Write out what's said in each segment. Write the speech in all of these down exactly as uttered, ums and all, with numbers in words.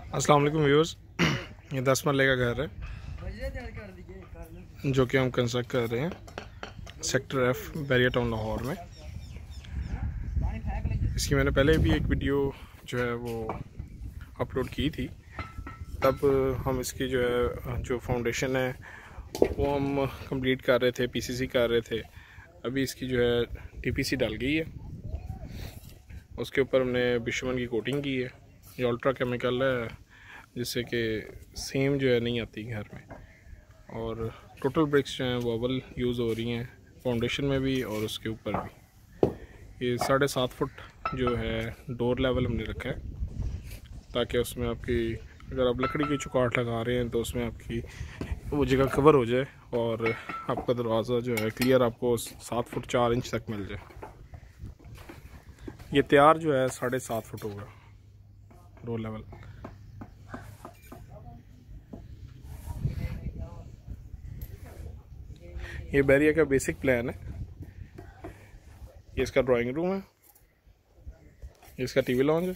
अस्सलाम वालेकुम व्यूअर्स। ये दस मरले का घर है जो कि हम कंस्ट्रक्ट कर रहे हैं sector F Bahria town Lahore में। इसकी मैंने पहले भी एक वीडियो जो है वो अपलोड की थी। तब हम इसकी जो है जो फाउंडेशन है वो हम कंप्लीट कर रहे थे, पीसीसी कर रहे थे। अभी इसकी जो है टीपीसी डल गई है, उसके ऊपर हमने बिशमन की कोटिंग की है। ये अल्ट्रा केमिकल है जिससे कि सेम जो है नहीं आती घर में। और टोटल ब्रिक्स जो हैं वो अवल यूज़ हो रही हैं फाउंडेशन में भी और उसके ऊपर भी। ये साढ़े सात फुट जो है डोर लेवल हमने रखा है ताकि उसमें आपकी अगर आप लकड़ी की चुकाट लगा रहे हैं तो उसमें आपकी वो जगह कवर हो जाए और आपका दरवाज़ा जो है क्लियर आपको सात फुट चार इंच तक मिल जाए। ये तैयार जो है साढ़े सात फुट होगा डोर लेवल। ये बैरियर का बेसिक प्लान है। ये इसका ड्राइंग रूम है, ये इसका टीवी लॉन्ज है,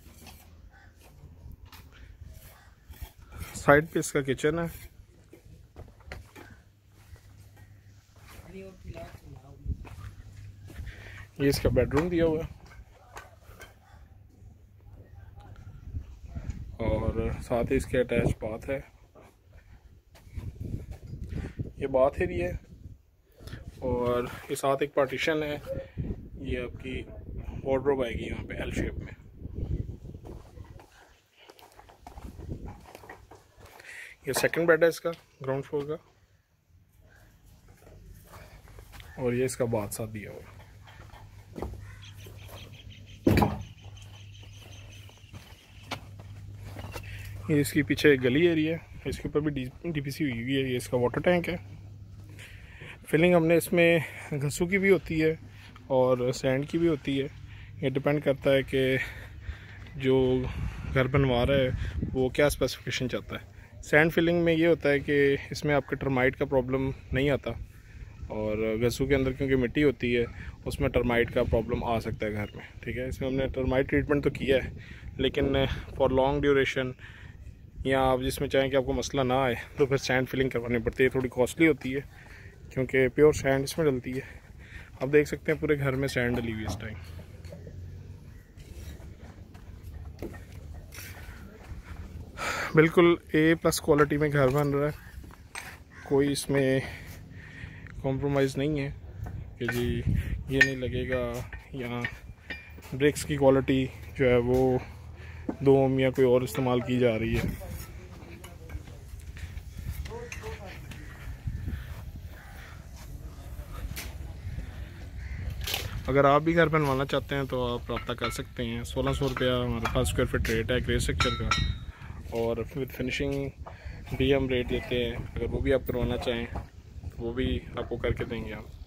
साइड पे इसका किचन है, ये इसका बेडरूम दिया हुआ है और साथ ही इसके अटैच बाथ है। ये बाथ एरिया है और ये साथ एक पार्टीशन है। ये आपकी वार्डरोब आएगी यहाँ पे एल शेप में। ये सेकंड बेड है इसका ग्राउंड फ्लोर का और ये इसका बाथ साथ दिया हुआ। ये इसकी पीछे गली एरिया है, इसके ऊपर भी डीपीसी हुई हुई है। ये इसका वाटर टैंक है। फिलिंग हमने इसमें घसू की भी होती है और सैंड की भी होती है। ये डिपेंड करता है कि जो घर बनवा रहा है वो क्या स्पेसिफिकेशन चाहता है। सैंड फिलिंग में ये होता है कि इसमें आपके टर्माइट का प्रॉब्लम नहीं आता और घसू के अंदर क्योंकि मिट्टी होती है उसमें टर्माइट का प्रॉब्लम आ सकता है घर में। ठीक है, इसमें हमने टर्माइट ट्रीटमेंट तो किया है लेकिन फॉर लॉन्ग ड्यूरेशन या आप जिसमें चाहें कि आपको मसला ना आए तो फिर सैंड फिलिंग करवानी पड़ती है। थोड़ी कॉस्टली होती है क्योंकि प्योर सैंड इसमें डलती है। आप देख सकते हैं पूरे घर में सैंड डली हुई है इस टाइम। बिल्कुल ए प्लस क्वालिटी में घर बन रहा है, कोई इसमें कॉम्प्रोमाइज़ नहीं है कि जी ये नहीं लगेगा या ब्रिक्स की क्वालिटी जो है वो दो ओम या कोई और इस्तेमाल की जा रही है। अगर आप भी घर बनवाना चाहते हैं तो आप रब्ता कर सकते हैं। सोलह सौ रुपया हमारे पास स्क्वायर फीट रेट है ग्रे स्ट्रक्चर का और विद फिनिशिंग भी हम रेट देते हैं। अगर वो भी आप करवाना चाहें तो वो भी आपको करके देंगे हम।